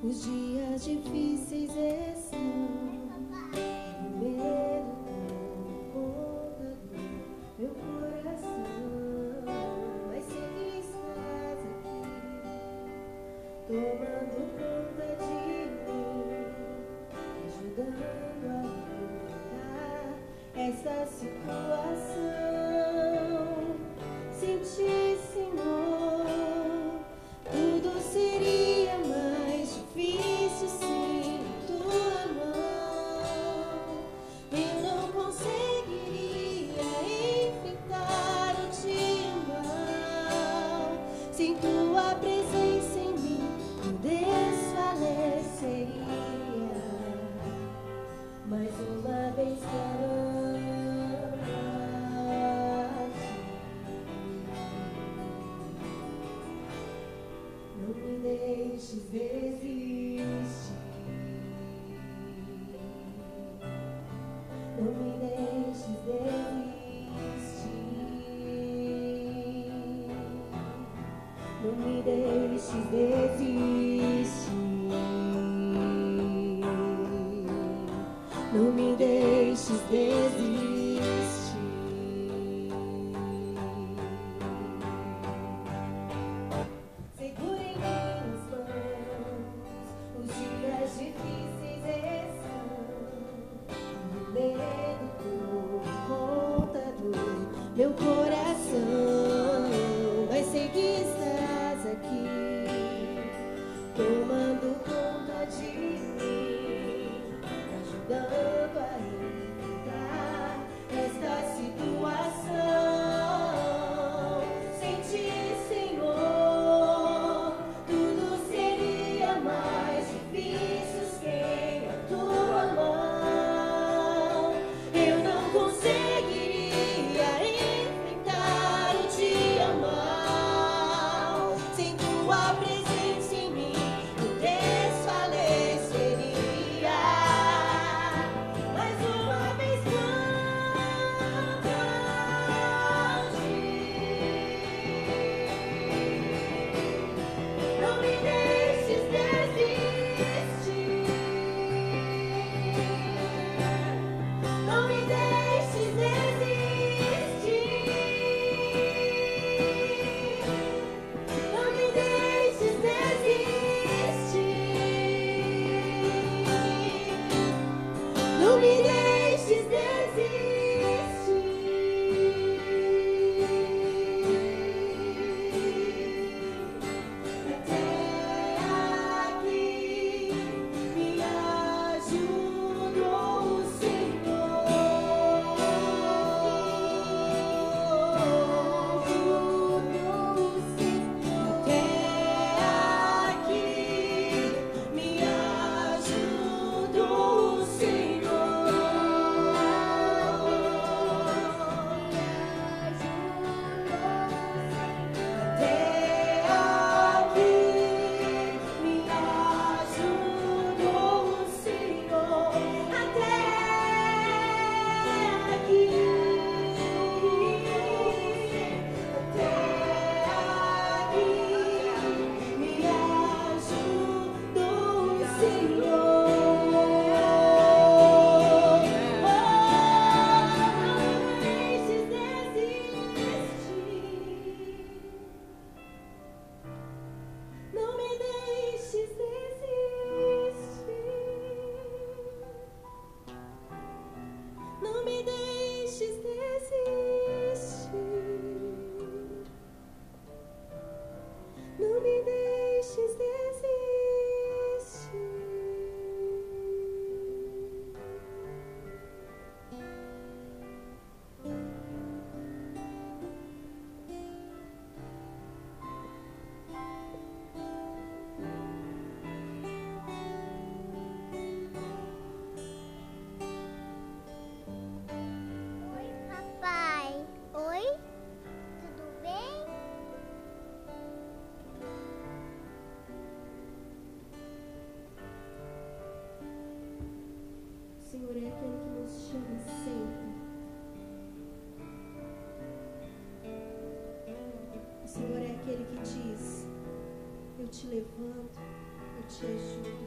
Os dias difíceis estão, o medo conta do meu coração. Mas sei que estás aqui, tomando conta de mim, ajudando a enfrentar essa situação. Sem ti, Senhor, tudo seria mais difícil sem tua mão. Eu não conseguiria enfrentar o dia mal. Sem tua presença em mim, eu desfaleceria. Mais uma vez não me deixes desistir, não me deixes desistir, não me deixes desistir, não me deixes desistir. Segura em minhas mãos, os dias difíceis estão, o medo por conta do meu coração. Mas sei que estás aqui, tomando conta de mim, ajudando a enfrentar esta situação. Sem ti, Senhor, tudo seria mais difícil sem a tua mão. Eu não conseguiria enfrentar o dia mal. Sem tua presença em mim, eu desfaleceria. Mais uma vez não me deixes desistir, não me deixes desistir, não me deixes desistir, não me deixes desistir. Até aqui me ajudou o Senhor, até aqui me ajudou o Senhor, até aqui me ajudou o Senhor, até aqui, até aqui me ajudou o Senhor. Não me deixes desistir, não me deixes desistir, não me deixes desistir. Oi, papai. Oi? Tudo bem? O Senhor é aquele que nos chama sempre. O Senhor é aquele que diz: eu te levanto, eu te ajudo.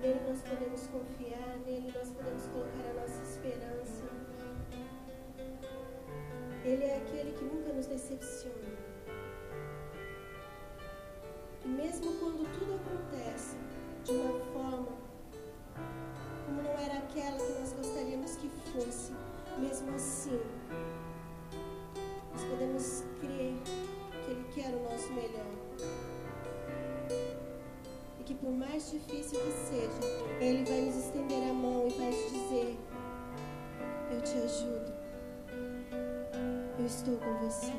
Nele nós podemos confiar, nele nós podemos colocar a nossa esperança. Ele é aquele que nunca nos decepciona. E mesmo quando tudo acontece de uma forma como não era aquela que nós gostaríamos que fosse, mesmo assim, nós podemos crer que Ele quer o nosso melhor. E que por mais difícil que seja, Ele vai nos estender a mão e vai te dizer: eu te ajudo, eu estou com você.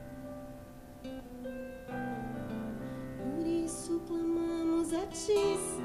Por isso clamamos a Ti,